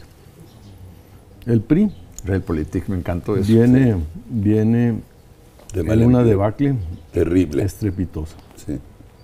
El PRI... Realpolitik, me encantó eso. Viene en una debacle terrible, estrepitosa. Sí.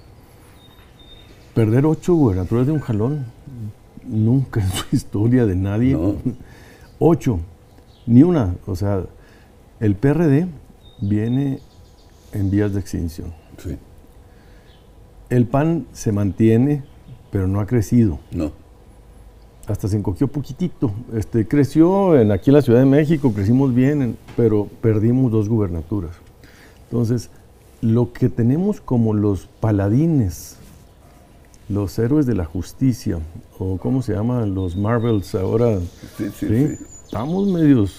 Perder 8 gubernaturas de un jalón, nunca en su historia de nadie. No. 8, ni una. O sea, el PRD viene en vías de extinción. Sí. El PAN se mantiene, pero no ha crecido. No. Hasta se encogió poquitito. Creció aquí en la Ciudad de México, crecimos bien, pero perdimos 2 gubernaturas. Entonces, lo que tenemos como los paladines, los héroes de la justicia, o ¿cómo se llaman? Los Marvels ahora. Sí. Estamos medios,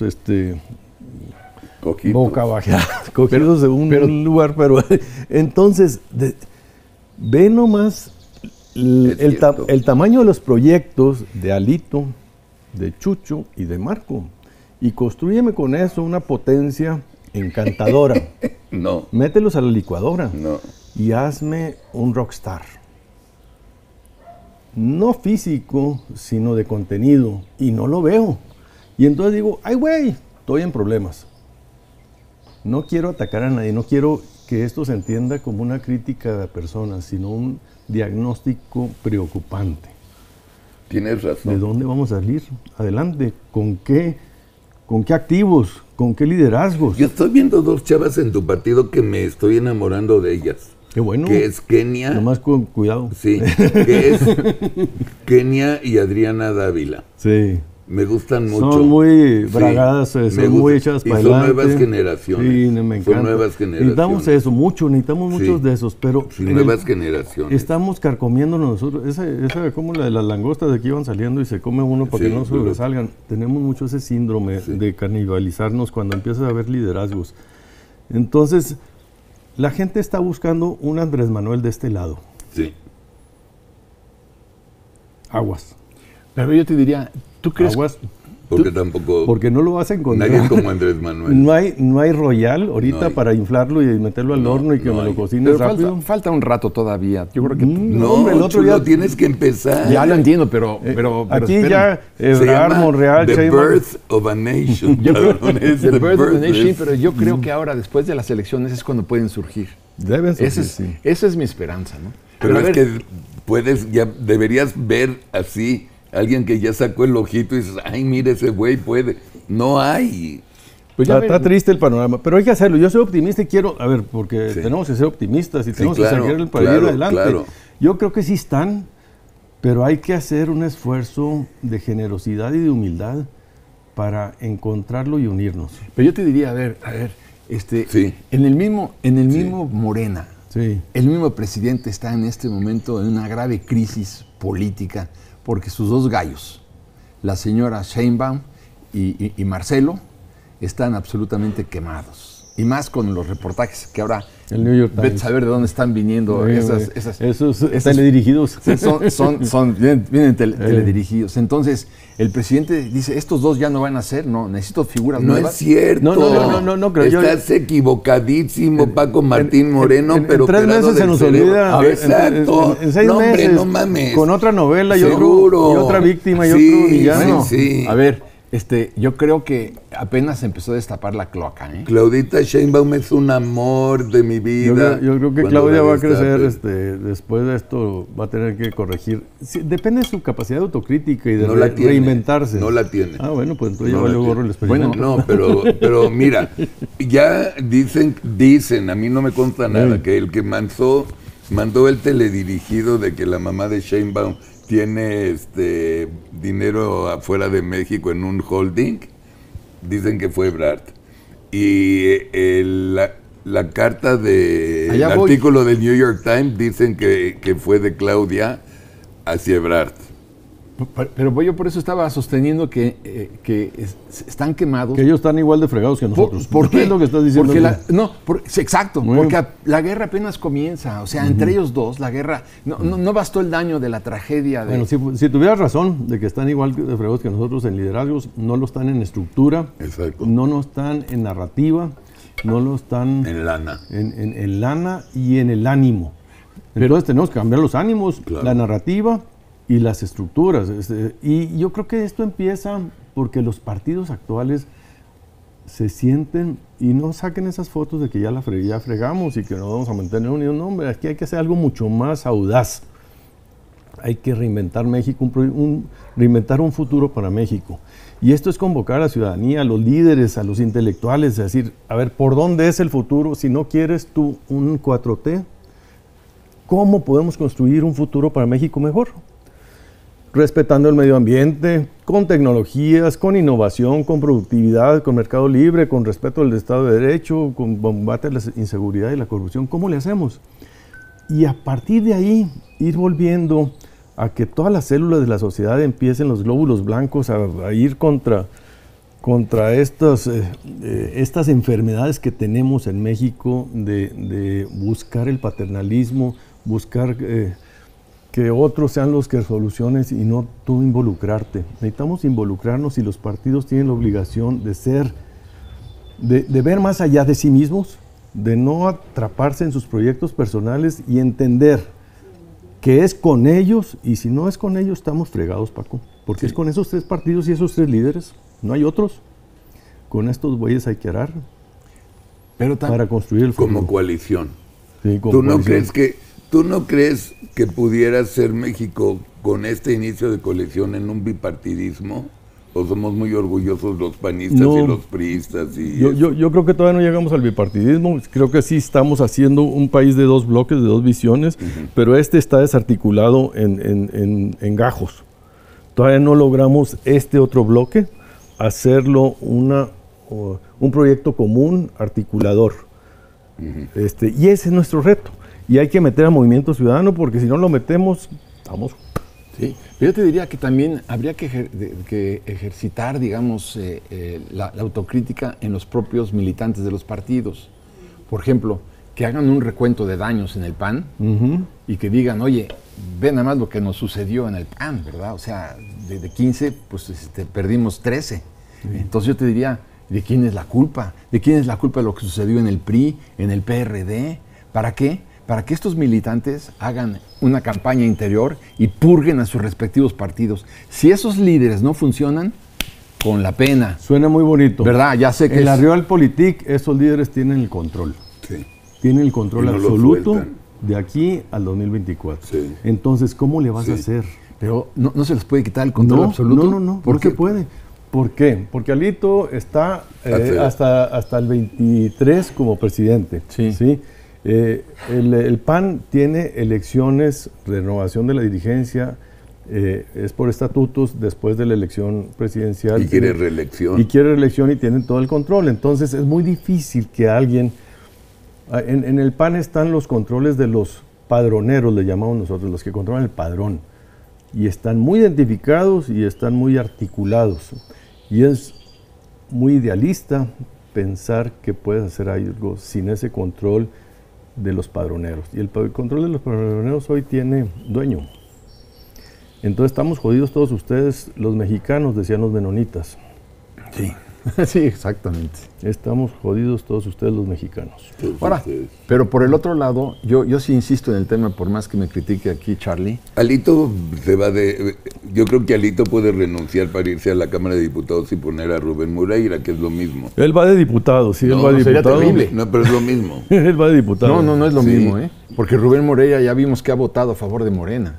boca baja, cogidos de un lugar, pero entonces, ve nomás el tamaño de los proyectos de Alito, de Chucho y de Marco, y constrúyeme con eso una potencia encantadora. No. Mételos a la licuadora. No. Y hazme un rockstar. No físico, sino de contenido. Y no lo veo. Y entonces digo, ay güey, estoy en problemas. No quiero atacar a nadie, no quiero que esto se entienda como una crítica a personas, sino un diagnóstico preocupante. Tienes razón. ¿De dónde vamos a salir? Adelante. ¿Con qué activos? ¿Con qué liderazgos? Yo estoy viendo 2 chavas en tu partido que me estoy enamorando de ellas. Qué bueno. Que es Kenia. Nomás con cuidado. Sí, que es Kenia y Adriana Dávila. Sí. Me gustan mucho. Son muy bragadas, son muy hechas para adelante. Son nuevas generaciones. Sí, me encanta. Son nuevas generaciones. Necesitamos muchos de esos, pero... nuevas generaciones. Estamos carcomiéndonos nosotros. Esa como la de las langostas de aquí van saliendo y se come uno para que no sobresalgan. Tenemos mucho ese síndrome de canibalizarnos cuando empieza a haber liderazgos. Entonces, la gente está buscando un Andrés Manuel de este lado. Sí. Aguas. Pero yo te diría, ¿tú crees? Aguas. Porque tampoco... Porque no lo vas a encontrar. Nadie como Andrés Manuel. No hay Royal ahorita para inflarlo y meterlo al horno y que me lo cocines rápido. Falta un rato todavía. Yo creo que... No, hombre, el otro día tienes que empezar. Ya lo entiendo, pero aquí esperen. ya Ebrard, Monreal, The Birth of a Nation. The Birth of a Nation, pero yo creo que ahora, después de las elecciones, es cuando pueden surgir. Deben surgir, sí. Esa es mi esperanza, ¿no? Pero es que deberías ver así, alguien que ya sacó el ojito y dices, ay, mire, ese güey puede. No hay. Pues está triste el panorama, pero hay que hacerlo. Yo soy optimista y quiero, porque tenemos que ser optimistas y tenemos que sacar el país adelante. Claro. Yo creo que sí están, pero hay que hacer un esfuerzo de generosidad y de humildad para encontrarlo y unirnos. Pero yo te diría, en el mismo Morena, el mismo presidente está en este momento en una grave crisis política porque sus dos gallos, la señora Sheinbaum y Marcelo, están absolutamente quemados. Y más con los reportajes que ahora el New York Times. Saber de dónde están viniendo esos teledirigidos. Vienen teledirigidos. Entonces, el presidente dice, estos dos ya no van a ser, necesito figuras nuevas. No es cierto. No creo. Estás equivocadísimo, Paco Martín Moreno, pero en 3 meses se nos olvida. Exacto. En 6 meses, no mames. Con otra novela y otra víctima y otro villano. Sí. A ver, yo creo que apenas empezó a destapar la cloaca, ¿eh? Claudita Sheinbaum es un amor de mi vida. Yo creo que Claudia va a crecer, después de esto va a tener que corregir. Sí, depende de su capacidad de autocrítica y de reinventarse. No la tiene. Ah, bueno, pues entonces ya valió gorro el experimento. Bueno, no, pero mira, ya dicen, a mí no me consta nada, que el que mandó el teledirigido de que la mamá de Sheinbaum tiene dinero afuera de México en un holding, dicen que fue Ebrard. Y la carta el artículo del New York Times dicen que fue de Claudia hacia Ebrard. Pero yo por eso estaba sosteniendo que están quemados. Que ellos están igual de fregados que nosotros. ¿Por qué? ¿Qué es lo que estás diciendo? Exacto, porque la guerra apenas comienza. O sea, entre ellos dos, la guerra, no bastó el daño de la tragedia. Bueno, si tuvieras razón de que están igual de fregados que nosotros en liderazgos, no lo están en estructura, exacto, no están en narrativa, no lo están en lana. En lana y en el ánimo. Entonces tenemos que cambiar los ánimos, la narrativa y las estructuras. Y yo creo que esto empieza porque los partidos actuales se sienten y no saquen esas fotos de que ya fregamos y que no vamos a mantener unidos. No, hombre, aquí hay que hacer algo mucho más audaz. Hay que reinventar México, reinventar un futuro para México. Y esto es convocar a la ciudadanía, a los líderes, a los intelectuales, a decir, a ver, ¿por dónde es el futuro? Si no quieres tú un 4T, ¿cómo podemos construir un futuro para México mejor? Respetando el medio ambiente, con tecnologías, con innovación, con productividad, con mercado libre, con respeto al Estado de Derecho, con combate a la inseguridad y la corrupción. ¿Cómo le hacemos? Y a partir de ahí, ir volviendo a que todas las células de la sociedad empiecen, los glóbulos blancos, a ir contra estas enfermedades que tenemos en México de buscar el paternalismo, buscar que otros sean los que solucionen y no tú involucrarte. Necesitamos involucrarnos y los partidos tienen la obligación de ver más allá de sí mismos, de no atraparse en sus proyectos personales y entender que es con ellos, y si no es con ellos estamos fregados, Paco, porque es con esos 3 partidos y esos 3 líderes, no hay otros. Con estos güeyes hay que arar para construir el futuro. Como coalición. Sí, como coalición. ¿Tú no crees que pudiera ser México con este inicio de coalición en un bipartidismo? ¿O somos muy orgullosos los panistas y los priistas? Yo creo que todavía no llegamos al bipartidismo. Creo que sí estamos haciendo un país de 2 bloques, de 2 visiones, pero está desarticulado en gajos. Todavía no logramos este otro bloque, hacerlo un proyecto común, articulador. Y ese es nuestro reto. Y hay que meter a Movimiento Ciudadano porque si no lo metemos, estamos... Sí, pero yo te diría que también habría que ejercitar, digamos, la autocrítica en los propios militantes de los partidos. Por ejemplo, que hagan un recuento de daños en el PAN y que digan, oye, ve nada más lo que nos sucedió en el PAN, ¿verdad? O sea, de 15, pues perdimos 13. Sí. Entonces yo te diría, ¿de quién es la culpa? ¿De quién es la culpa de lo que sucedió en el PRI, en el PRD? ¿Para qué? Para que estos militantes hagan una campaña interior y purguen a sus respectivos partidos. Si esos líderes no funcionan, con la pena. Suena muy bonito. ¿Verdad? Ya sé que en la Realpolitik esos líderes tienen el control. Sí. Tienen el control absoluto de aquí al 2024. Sí. Entonces, ¿cómo le vas a hacer? Pero no se les puede quitar el control absoluto. No. ¿Por qué puede? ¿Por qué? Porque Alito está hasta el 23 como presidente. Sí. ¿Sí? El PAN tiene elecciones, renovación de la dirigencia, es por estatutos después de la elección presidencial. Y quiere reelección. Y quiere reelección y tienen todo el control. Entonces es muy difícil que alguien... En el PAN están los controles de los padroneros, le llamamos nosotros, los que controlan el padrón. Y están muy identificados y están muy articulados. Y es muy idealista pensar que puedes hacer algo sin ese control de los padroneros. Y el control de los padroneros hoy tiene dueño. Entonces estamos jodidos todos ustedes, los mexicanos, decían los menonitas. Sí, sí, exactamente. Estamos jodidos todos ustedes, los mexicanos. Ahora, pero por el otro lado, yo sí insisto en el tema, por más que me critique aquí Charlie. Alito se va de... Yo creo que Alito puede renunciar para irse a la Cámara de Diputados y poner a Rubén Moreira, que es lo mismo. Él va de diputado, sí, él va de diputado. Sería terrible. No, pero es lo mismo. Él va de diputado. No es lo mismo, porque Rubén Moreira ya vimos que ha votado a favor de Morena.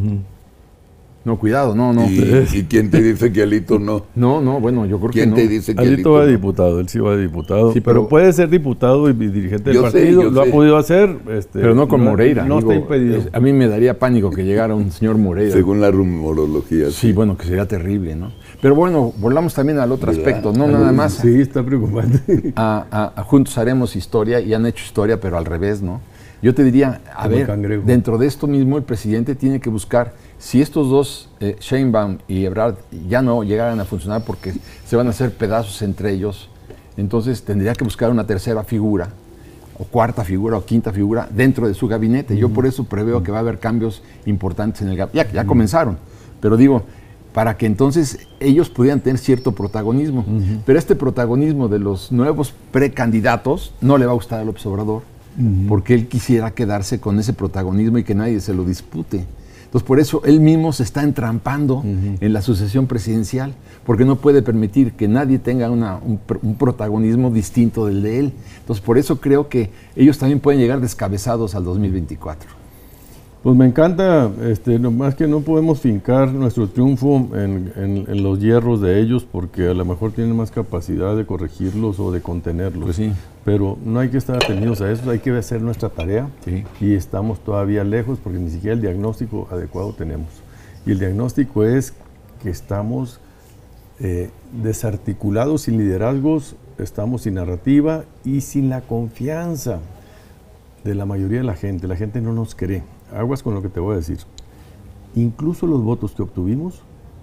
No, cuidado, no. ¿Y quién te dice que Alito no? No, bueno, yo creo que no. ¿Quién te dice que Alito va de diputado, él sí va de diputado. Sí, pero puede ser diputado y dirigente del partido, lo ha podido hacer. Pero no con Moreira. No está impedido. A mí me daría pánico que llegara un señor Moreira. Según la rumorología. Sí, bueno, que sería terrible, ¿no? Pero bueno, volvamos también al otro aspecto, no nada más. Sí, está preocupante. Juntos haremos historia, y han hecho historia, pero al revés, ¿no? Yo te diría, a ver, dentro de esto mismo el presidente tiene que buscar, si estos dos, Sheinbaum y Ebrard, ya no llegaran a funcionar porque se van a hacer pedazos entre ellos, entonces tendría que buscar una tercera figura, o cuarta figura, o quinta figura, dentro de su gabinete. Yo por eso preveo que va a haber cambios importantes en el gabinete. Ya comenzaron, pero digo, para que entonces ellos pudieran tener cierto protagonismo. Pero este protagonismo de los nuevos precandidatos no le va a gustar a López Obrador, porque él quisiera quedarse con ese protagonismo y que nadie se lo dispute. Entonces, por eso él mismo se está entrampando en la sucesión presidencial, porque no puede permitir que nadie tenga un protagonismo distinto del de él. Entonces, por eso creo que ellos también pueden llegar descabezados al 2024. Pues me encanta, nomás que no podemos fincar nuestro triunfo en los hierros de ellos, porque a lo mejor tienen más capacidad de corregirlos o de contenerlos. Pues sí. Pero no hay que estar atendidos a eso, hay que hacer nuestra tarea. Sí. Y estamos todavía lejos porque ni siquiera el diagnóstico adecuado tenemos. Y el diagnóstico es que estamos desarticulados, sin liderazgos, estamos sin narrativa y sin la confianza de la mayoría de la gente. La gente no nos cree. Aguas con lo que te voy a decir. Incluso los votos que obtuvimos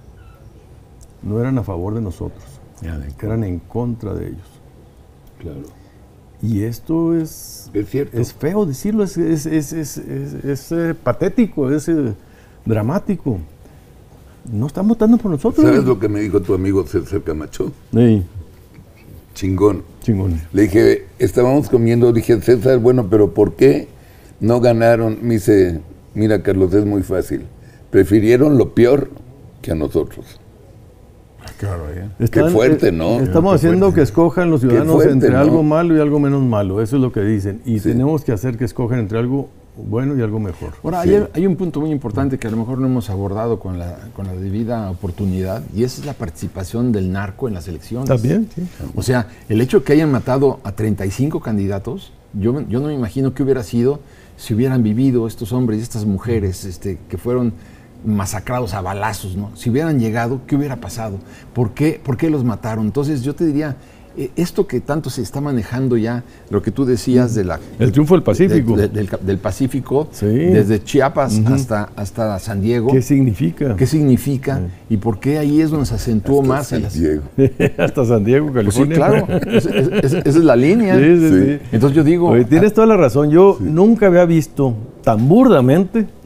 no eran a favor de nosotros, eran en contra de ellos. Claro. Y esto es cierto. Es feo decirlo, es patético, es dramático. No están votando por nosotros. ¿Sabes lo que me dijo tu amigo César Camacho? Sí. Chingón. Le dije, estábamos comiendo, dije, César, bueno, pero ¿por qué no ganaron? Me dice, mira, Carlos, es muy fácil. Prefirieron lo peor que a nosotros. Claro, qué fuerte, ¿no? Estamos haciendo que escojan los ciudadanos entre algo malo y algo menos malo. Eso es lo que dicen. Y tenemos que hacer que escojan entre algo bueno y algo mejor. Ahora, hay un punto muy importante que a lo mejor no hemos abordado con la debida oportunidad, y esa es la participación del narco en las elecciones. También, sí. O sea, el hecho de que hayan matado a 35 candidatos, yo no me imagino qué hubiera sido si hubieran vivido estos hombres y estas mujeres que fueron masacrados a balazos, ¿no? Si hubieran llegado, ¿qué hubiera pasado? ¿Por qué los mataron? Entonces yo te diría, esto que tanto se está manejando ya, lo que tú decías de el triunfo del Pacífico. Del Pacífico, desde Chiapas hasta San Diego. ¿Qué significa? ¿Qué significa? ¿Y por qué ahí es donde se acentuó hasta más? San Diego. Hasta San Diego, California. Pues sí, claro, esa es la línea. Sí. Entonces yo digo... Oye, tienes toda la razón, yo nunca había visto tan burdamente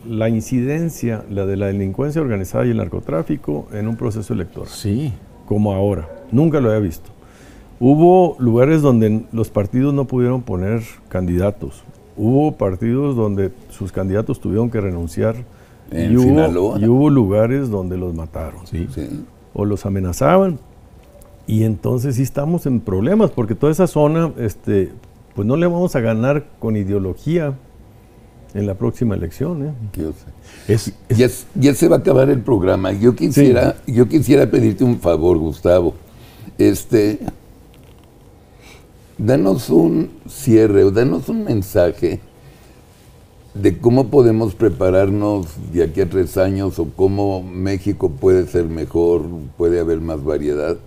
la incidencia, la de la delincuencia organizada y el narcotráfico en un proceso electoral. Sí. Como ahora. Nunca lo había visto. Hubo lugares donde los partidos no pudieron poner candidatos. Hubo partidos donde sus candidatos tuvieron que renunciar. En Sinaloa. Y hubo lugares donde los mataron. Sí. O los amenazaban. Y entonces sí estamos en problemas, porque toda esa zona, pues no le vamos a ganar con ideología en la próxima elección. Yo sé. Ya se va a acabar el programa. Yo quisiera pedirte un favor, Gustavo. Danos un cierre o danos un mensaje de cómo podemos prepararnos de aquí a 3 años o cómo México puede ser mejor, puede haber más variedad.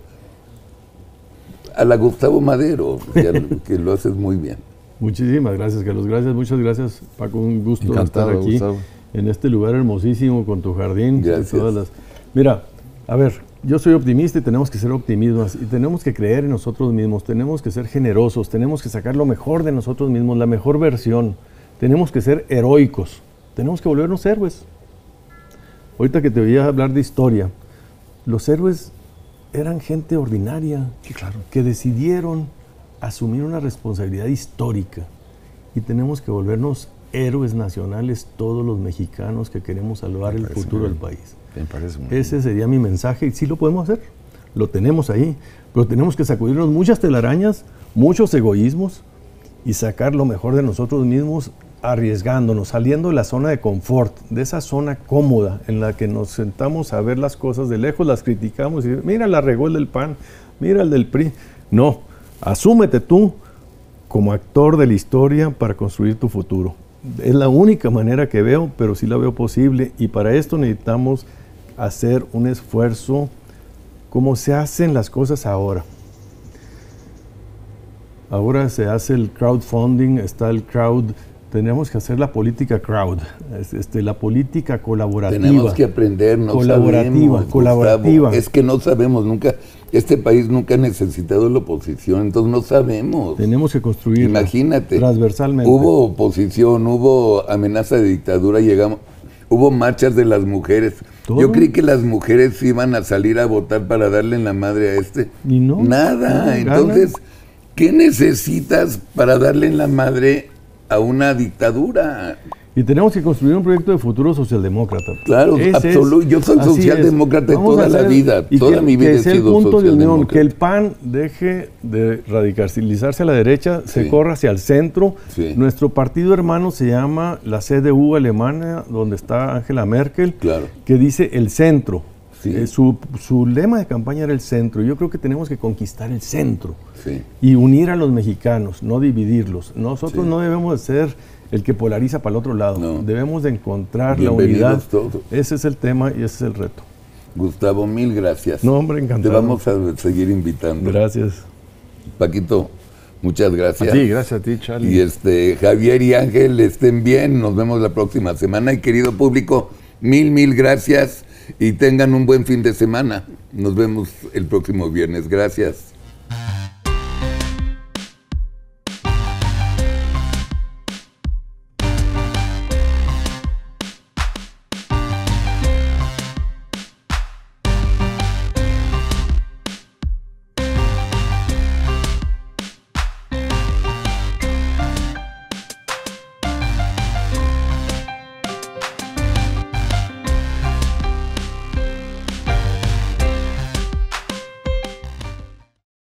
A la Gustavo Madero, que lo haces muy bien. Muchísimas gracias, Carlos. Muchas gracias, Paco. Un gusto Encantado, estar aquí, Gustavo, en este lugar hermosísimo, con tu jardín. Gracias. Mira, a ver, yo soy optimista y tenemos que ser optimistas y tenemos que creer en nosotros mismos, tenemos que ser generosos, tenemos que sacar lo mejor de nosotros mismos, la mejor versión. Tenemos que ser heroicos, tenemos que volvernos héroes. Ahorita que te oía hablar de historia, los héroes eran gente ordinaria, sí, claro, que decidieron asumir una responsabilidad histórica y tenemos que volvernos héroes nacionales todos los mexicanos que queremos salvar el futuro del país. Me parece muy Ese bien. sería mi mensaje y sí lo podemos hacer, lo tenemos ahí, pero tenemos que sacudirnos muchas telarañas, muchos egoísmos y sacar lo mejor de nosotros mismos, arriesgándonos, saliendo de la zona de confort, de esa zona cómoda en la que nos sentamos a ver las cosas de lejos, las criticamos y mira, la regó el del PAN, mira el del PRI. No, asúmete tú como actor de la historia para construir tu futuro. Es la única manera que veo, pero sí la veo posible y para esto necesitamos hacer un esfuerzo como se hacen las cosas ahora. Ahora se hace el crowdfunding, está el crowd. Tenemos que hacer la política crowd, la política colaborativa. Tenemos que aprender, no sabemos, colaborativa. Gustavo, es que no sabemos nunca, este país nunca ha necesitado la oposición, entonces no sabemos. Tenemos que construir. Imagínate, transversalmente. Hubo oposición, hubo amenaza de dictadura, hubo marchas de las mujeres. ¿Todo? Yo creí que las mujeres iban a salir a votar para darle en la madre a Y no. Nada, entonces, ¿qué necesitas para darle en la madre a una dictadura? Y tenemos que construir un proyecto de futuro socialdemócrata. Claro, absoluto. Yo soy socialdemócrata toda la vida. Toda mi vida he sido socialdemócrata. Que sea el punto de unión, que el PAN deje de radicalizarse a la derecha, se corra hacia el centro. Sí. Nuestro partido hermano se llama la CDU alemana, donde está Angela Merkel, que dice el centro. Sí. Su lema de campaña era el centro. Yo creo que tenemos que conquistar el centro y unir a los mexicanos, no dividirlos. Nosotros no debemos de ser el que polariza para el otro lado. No. Debemos de encontrar la unidad. Todos. Ese es el tema y ese es el reto. Gustavo, mil gracias. No, hombre, encantado. Te vamos a seguir invitando. Gracias. Paquito, muchas gracias. Sí, gracias a ti, Charlie. Y Javier y Ángel, estén bien. Nos vemos la próxima semana. Y querido público, mil gracias. Y tengan un buen fin de semana. Nos vemos el próximo viernes. Gracias.